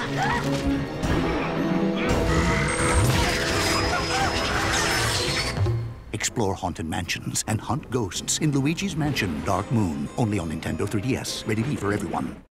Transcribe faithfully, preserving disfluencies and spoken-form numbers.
Explore haunted mansions and hunt ghosts in Luigi's Mansion Dark Moon. Only on Nintendo three D S. Rated E for everyone.